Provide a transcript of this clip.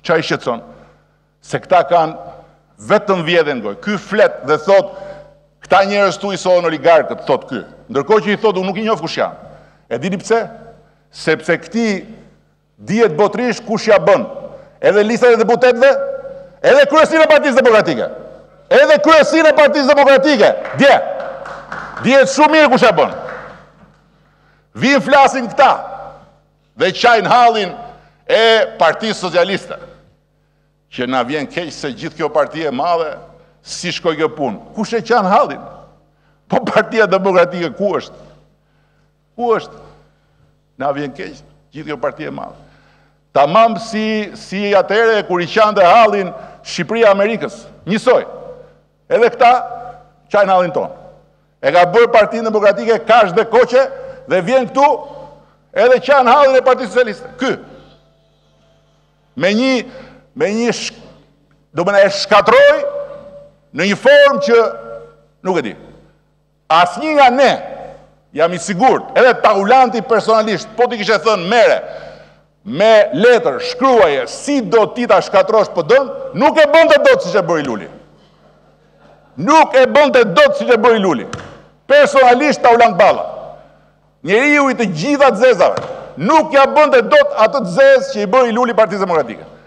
qa i shqetëson? Se këta kanë vetëm vjedhen gojë. Ky flet dhe thot, këta njerëz tu i sonë oligarkët, thot ky. Ndërkohë që i thot, unë nuk i njoh kush janë. E dini pse? Sepse këti dihet botrish kush ja bën. Edhe listat e deputetëve, edhe kryesinë e Partisë Demokratike. Edhe kryesinë e Partisë Demokratike. Dihet shumë mirë kush ja bën. Vin flasin këta dhe qajnë hallin e Partisë Socialiste. Që na vjen keq se gjithë kjo parti e madhe si shkoj kjo punë. Kush e qanë hallin? Po Partia Demokratike ku është? Ku është? Na vjen keq gjithë kjo parti e madhe. Tamam si atëre kur i qante hallin Shqipëria Amerikës. Njësoj. Edhe këta qajnë hallin tonë. E ka bërë Partinë Demokratike kash dhe koqe dhe vjen këtu edhe qanë hallin e Partisë Socialiste. Ky. Me një do më në e shkatroj në një formë që nuk e di. Asnjë nga ne, jam i sigurt, edhe Taulanti personalisht, po t'i kishe thënë mere, me letër, shkruaje, si do ti ta shkatrosh PD-n, nuk e bënte dot siç e bëri Luli. Nuk e bënte dot siç e bëri Luli. Personalisht Taulant Balla. Njeriu i të gjitha zezave. Nuk ja bënte dot atë zezë që i bëri Luli Partisë Demokratike.